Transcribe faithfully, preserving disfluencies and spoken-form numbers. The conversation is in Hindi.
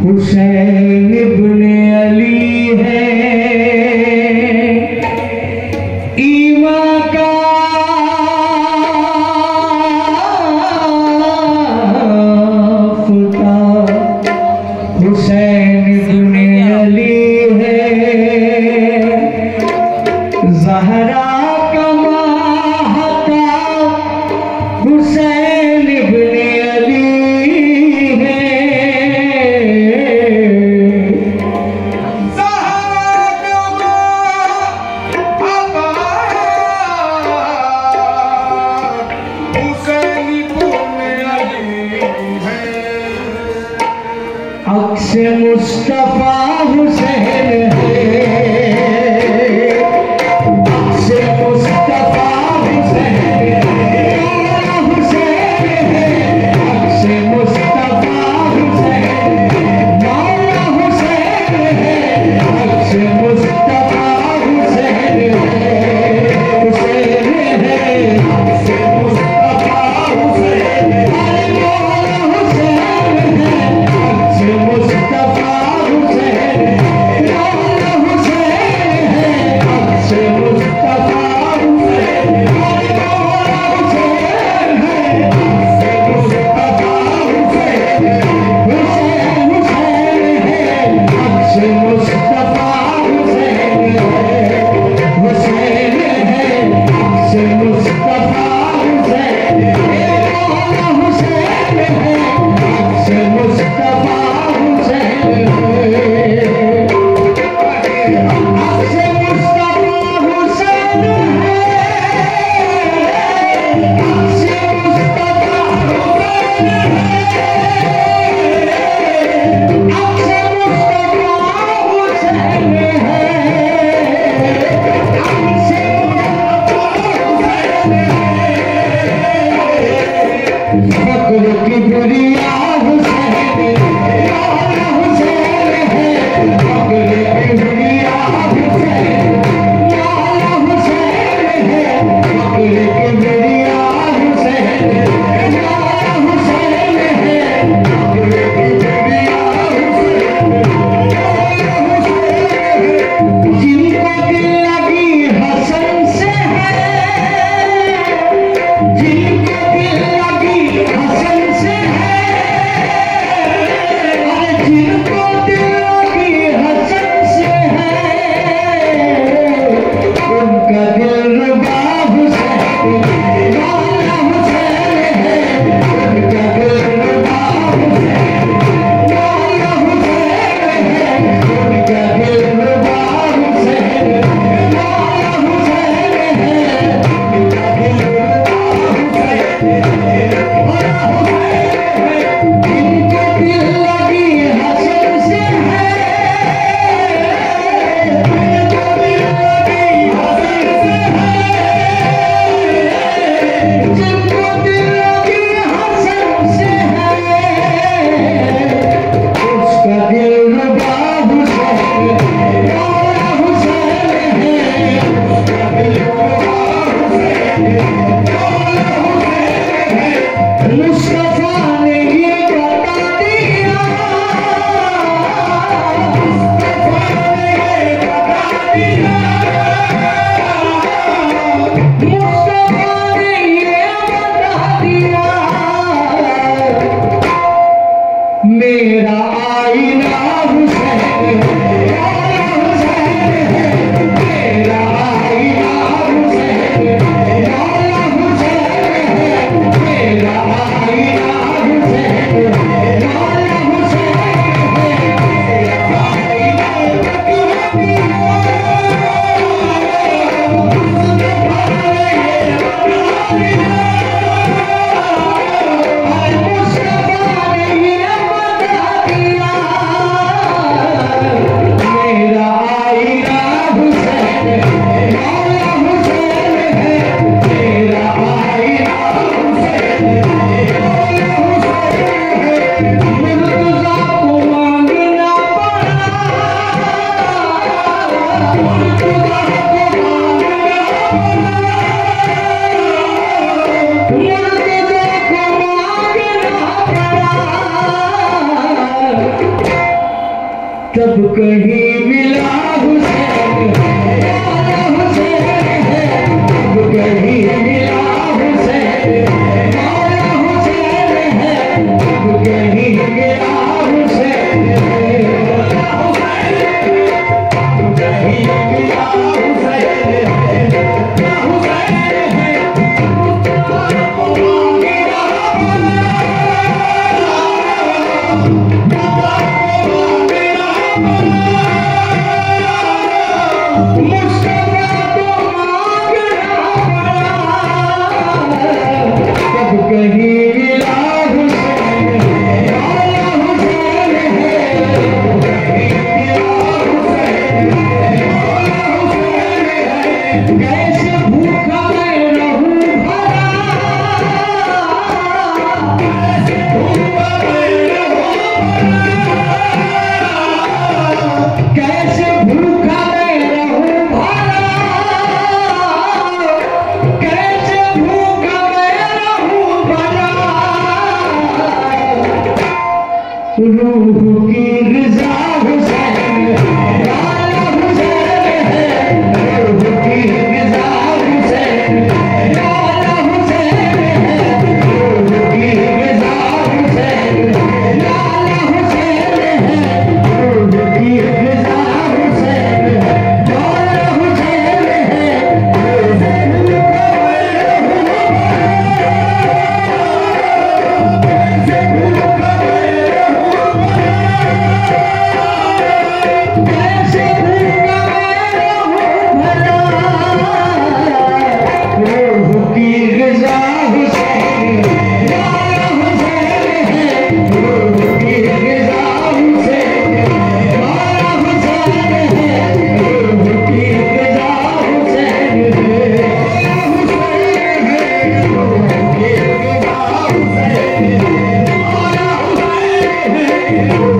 हुसैन इब्ने अली है ईमान का फुता, हुसैन इब्ने अली है ज़हरा का महता, हुसैन इब्ने अली है ज़हरा का महता, हुसैन इब्ने अली है। अक्स मुस्तफा हुसैन है, अक्स मुस्तफा हुसैन है, हुसैन है, अक्स मुस्तफा हुसैन है, मौला हुसैन है, अक्स मुस्तफा हुसैन है, हुसैन है, अक्स मुस्तफा हुसैन है, मौला हुसैन है, अक्स मुस्तफा हुसैन है, मौला हुसैन तब कहीं मिला हुसैन, मौला हुसैन है, तब कहीं मिला हुसैन, मौला हुसैन है, तब कहीं मिला हुसैन, मौला हुसैन है, तब कहीं मिला हुसैन है, हुसैन है, रूह की ग़िज़ा हुसैन, मौला हुसैन है, रूह की ग़िज़ा हुसैन, मौला हुसैन है, रूह की ग़िज़ा हुसैन, मौला हुसैन है, रूह की ग़िज़ा हुसैन, मौला हुसैन है।